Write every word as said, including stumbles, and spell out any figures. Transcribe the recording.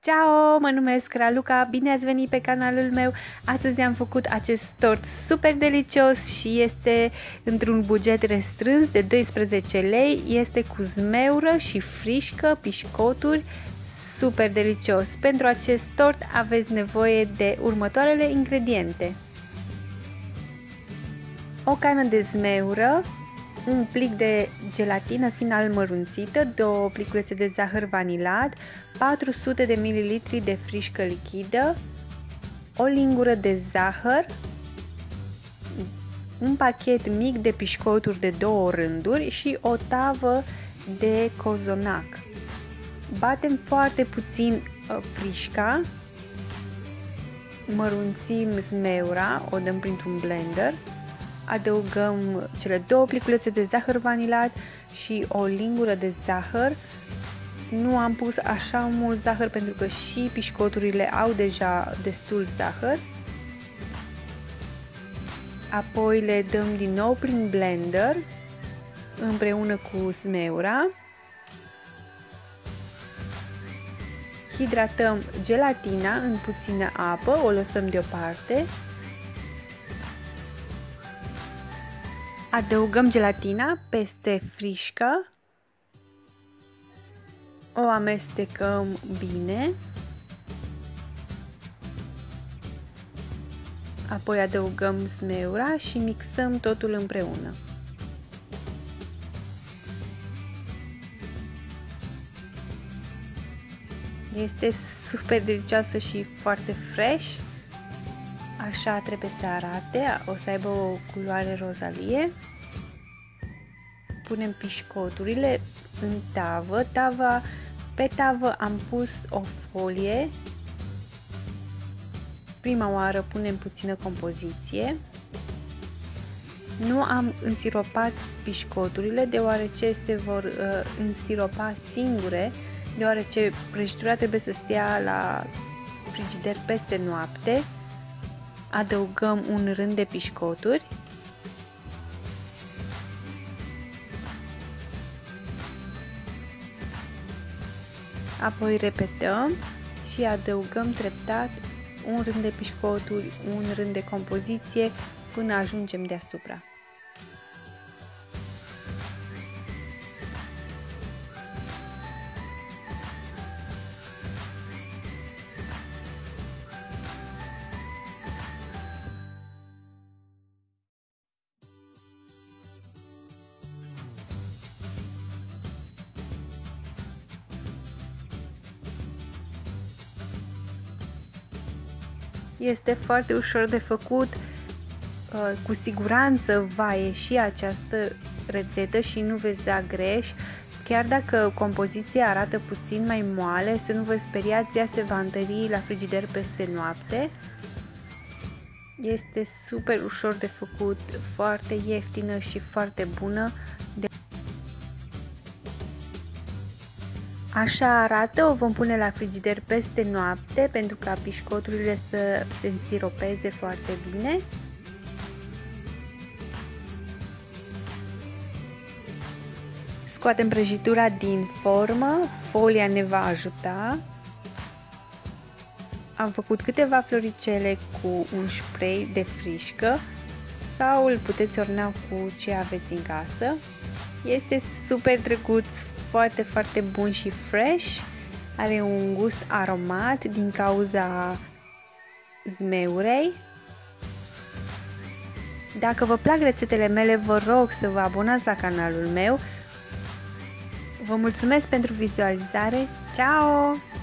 Ciao, mă numesc Raluca, bine ați venit pe canalul meu. Astăzi am făcut acest tort super delicios și este într-un buget restrâns de doisprezece lei. Este cu zmeură și frișcă, pișcoturi, super delicios. Pentru acest tort aveți nevoie de următoarele ingrediente: o cană de zmeură, un plic de gelatină fină almărunțită, două pliculețe de zahăr vanilat, patru sute de mililitri de frișcă lichidă, o lingură de zahăr, un pachet mic de pișcoturi de două rânduri și o tavă de cozonac. Batem foarte puțin uh, frișca, mărunțim zmeura, o dăm printr-un blender, adăugăm cele două pliculețe de zahăr vanilat și o lingură de zahăr. Nu am pus așa mult zahăr pentru că și pișcoturile au deja destul zahăr. Apoi le dăm din nou prin blender împreună cu zmeura. Hidratăm gelatina în puțină apă, o lăsăm deoparte. Adăugăm gelatina peste frișcă, o amestecăm bine, apoi adăugăm zmeura și mixăm totul împreună. Este super delicioasă și foarte fresh. Așa trebuie să arate, o să aibă o culoare rozalie. Punem pișcoturile în tavă. Tava, pe tavă am pus o folie. Prima oară punem puțină compoziție. Nu am însiropat pișcoturile deoarece se vor uh, însiropa singure, deoarece prăjitura trebuie să stea la frigider peste noapte. Adăugăm un rând de pișcoturi. Apoi repetăm și adăugăm treptat un rând de pișcoturi, un rând de compoziție până ajungem deasupra. Este foarte ușor de făcut, cu siguranță va ieși această rețetă și nu veți da greș. Chiar dacă compoziția arată puțin mai moale, să nu vă speriați, ea se va întări la frigider peste noapte. Este super ușor de făcut, foarte ieftină și foarte bună. Așa arată, o vom pune la frigider peste noapte pentru ca pișcoturile să se însiropeze foarte bine. Scoatem prăjitura din formă, folia ne va ajuta. Am făcut câteva floricele cu un spray de frișcă sau îl puteți orna cu ce aveți în casă. Este super drăguț, foarte, foarte bun și fresh. Are un gust aromat din cauza zmeurei. Dacă vă plac rețetele mele, vă rog să vă abonați la canalul meu. Vă mulțumesc pentru vizualizare. Ciao!